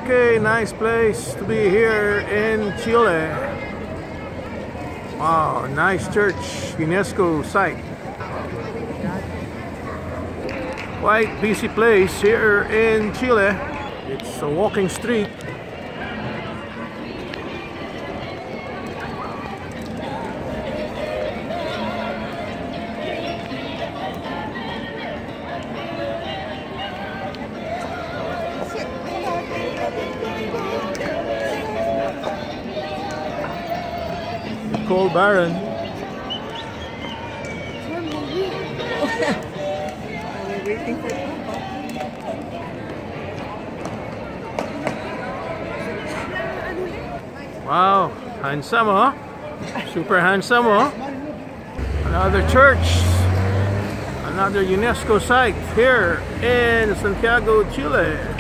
Okay, nice place to be here in Chile. Wow, nice church, UNESCO site. Quite busy place here in Chile. It's a walking street. Nicole Barron. We're waiting for Wow, handsome, huh? Super handsome, huh? Another church, another UNESCO site here in Santiago, Chile.